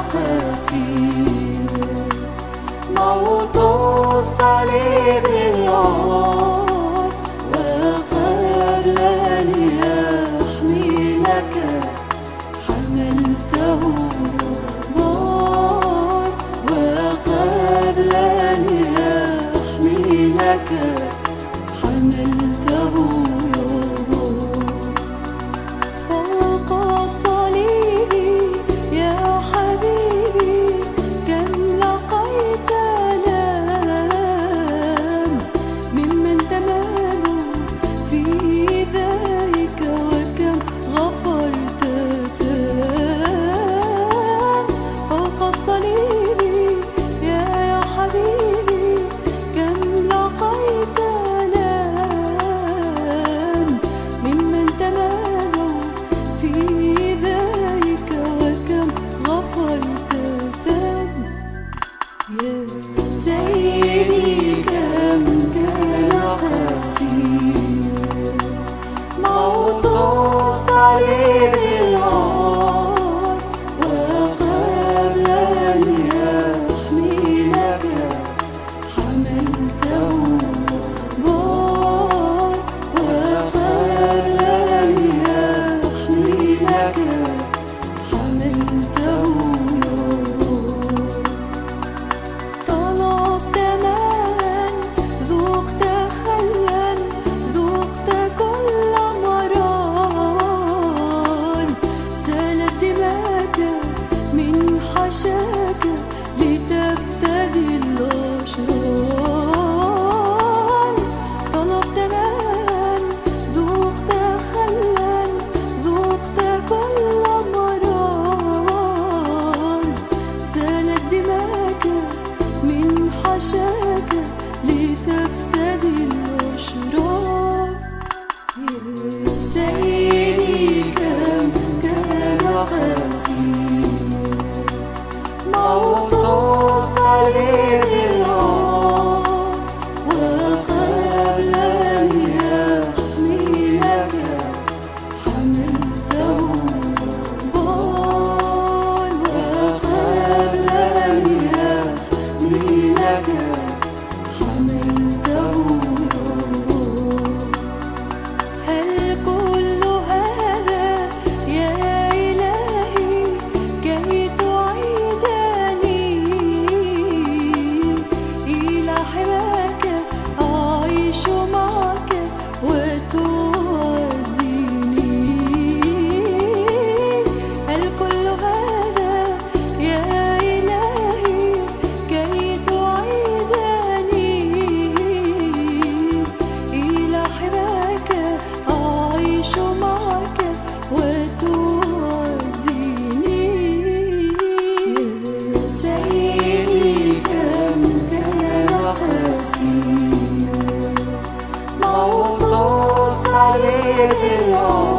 قاسية، موت الصليب العار، وقبل أن يحملك حملته بار، وقبل أن يحملك حملته سيدي كم كان قاسيا، موت الصليب العار، وقبل أن يحملك حملته بار، وقبل أن يحملك حملته حشاك لتفتدي الأشرار، طلبت مان ذقت خلا ذقت كل مرار، سالت دماك من حشاك لتفتدي الأشرار. يا سيدي كم كان قاسيا، موت الصليب العار، وقبل أن يحملك حملته بار، وقبل أن يحملك حملته هل كل هذا يا إلهي كي حماك أعيش معك وتوازيني؟ هل كل هذا يا إلهي كي تعيدني إلى حماك أعيش معك وتوازيني؟ يا سيدي كم قاسية، موت الصليب العار.